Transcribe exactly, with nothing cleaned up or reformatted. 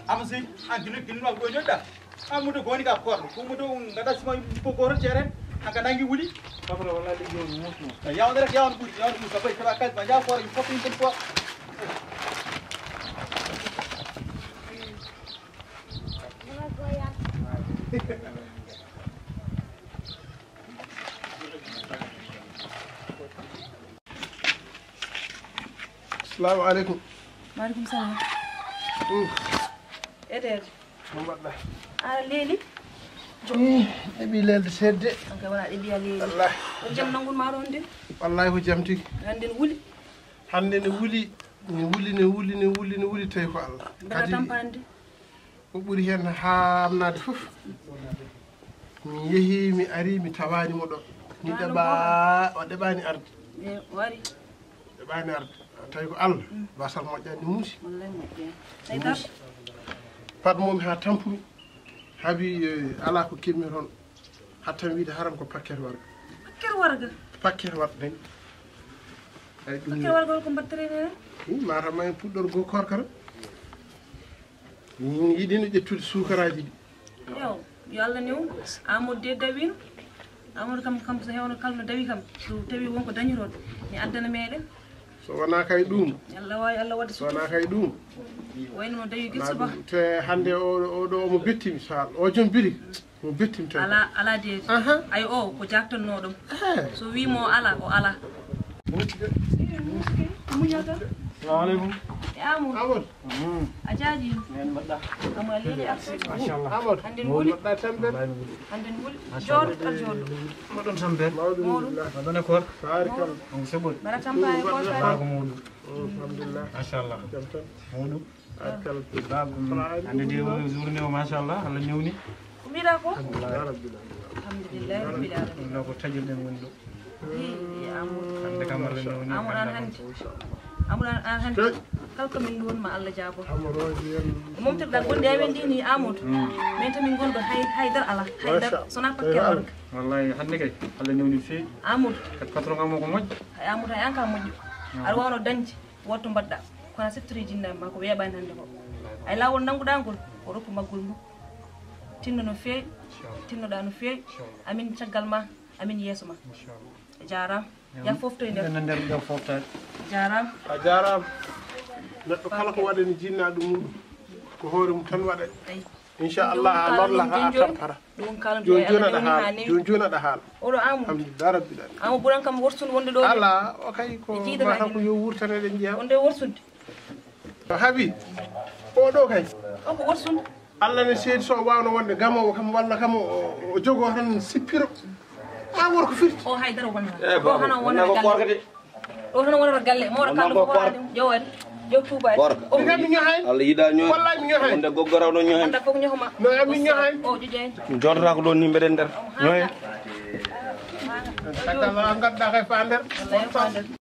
amsi an ginu ginu ma ko jodda amudo goni ka korno ko mudo ngada sima ko ko cere anga nangi wuli babra wala li yo mutu ya on rek ya on budi ya on musa bay kala kal ba ja ko rek fop in ko Assalamu alaikum. Wa alaikum salam. Eder. Mbadda. Ara leli. Eh, ebi lelde sedde. Anka wala de biya leli. Wallahi. Ko jam nangul ma ron de. Wallahi ko jam tigi. Ganden wuli. Hande ne wuli, ne wuli ne wuli ne wuli ne wuli tawi ko Allah. Bada tampande. Ko ɓuri hen hamnade fof. Mi yeehi mi ari mi tawani mo ɗo. Mi ɗeɓa o ɗeɓani arde. E wari. Ɗeɓani arde. Tawi ko Allah basal moƴƴani muusi. Wallahi moƴƴani. Tay tar. Pat momi ha tampumi. Habi ala ko kimmi toon. Hatta mi wiide haram ko paquet warga. Paquet warga. Paquet warga dañ. Ay ɗum. Paquet warga ko mbattere ne. Mata ma en puɗɗor go korkara. Min yiɗino ƴettude sukaraji ɗi. Yo, yo Allah new Amadou de dawin. Amadou kam kam so hewno kalno dawi kam. So tawi wonko dañiron mi addana meɗen. So wona kay ɗum. Allah wawi Allah wadda so wona kay ɗum. wayno dawi gilsa ba. Te hande o o ɗo omo bettimi sal o jom biri mo bettimi tan. Ala ala de. Ay o ko jaktanno ɗum. So wimo ala o ala. Muñata. Assalamu alaikum. Amadou. Amadou. Ajaji. Men badda. Amma leli akse. Mashallah. Amadou. Handen wuli. Badda tambe. Handen wuli. Jor tal jor. Modon tambe. Alhamdulillah. Madone kor. Barikal. On sebol. Bara tampaye ko Ba ko mudu. Alhamdulillah. Mashallah. Jam tan. Mudu. Barikal. Ande di journée o mashallah Allah ñewni. Ko mira ko? Alhamdulillah. Alhamdulillah rabbil alamin. No ko tajirden woni do. Yi Amadou. Hande kam Allah ñewni. Amadou an hande. Amadou an hande. Kalko min don ma Allah jabo. Amadou yen. Mom tirda gonde awen dini Amadou. Men tamin gondo hay haydar ala. Haydar sona pakke warga. Wallahi hande kay Allah ñewni fi. Amadou. Kat patron am ko moj. Ay Amadou ay anka moƴƴo. Aɗa wawno dañde wotto mbaɗɗa kono settiri jinnama ma ko weeɓani hannde ko ay lawol nannguɗa ngol o rokku maggol mum tinno no feewi tinnoɗa no feewi amin caggal ma amin yeeso ma jarama ya foftoy nder nder nder nder foftade jarama A jarama. Neɗɗo kala ko waɗani jinnaɗo muɗum ko hoore mum tan waɗa. Inchallah a lollata a tampata. ɗum kalam Joni joni aɗa haala. Joni joni aɗa haala. oɗo Amadou Alhamdulillah rabbil alamin. Amadou ɓuran kam wortude wonde ɗo Ala o kay ko mata ko yo wurtane ɗen jeyam. wonde wortude Habi. O ɗo kay. o ko wortude Allah ne seedi so wawno wonde gamowo kam walla kam o jogo tan sippiro. Ma worko firti. o haydara wona o hana wona galle o hana wona galle mawɗo kalɗo ko waɗa jowani jow tuubani O mi mi ñohay. Allah yiɗa ñoy Wallahi mi ñohay. onde goggora no ñoy anda fof ñohoma No mi ñohay. o jojani jodata ko ɗon ni mbeɗen nder ñoy Sakala gadda kay fa nder. wallahi ko nder